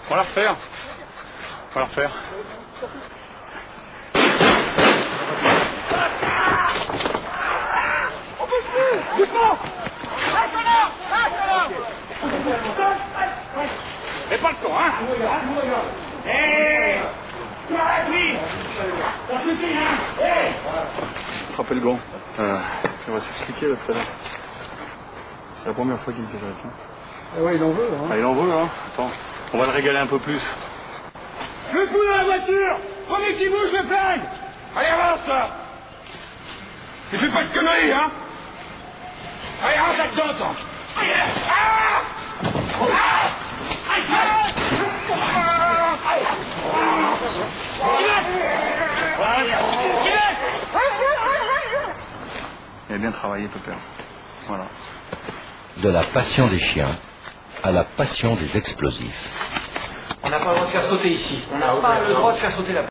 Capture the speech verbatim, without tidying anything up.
On va la refaire. On va la refaire. On peut plus. Défends. Lâche là. Lâche là. Et pas le temps, hein. Hé. Oui. On se dit, hein. Hé. Frappez le gant. Euh, on va s'expliquer là tout à l'heure. C'est la première fois qu'il me fait ça, tiens. Ah ouais, il en veut, hein. Ah, il en veut, hein. Attends, on va le régaler un peu plus. Le fou dans la voiture. Premier qui bouge, le flingue. Allez, avance, là. Ne fais pas de conneries, hein. Allez, rentre là-dedans, attends. Allez, ah. Ah. Aïe, aïe. Il a bien travaillé, Pépère. Voilà. De la passion des chiens à la passion des explosifs. On n'a pas le droit de faire sauter ici. On n'a pas le droit de faire sauter la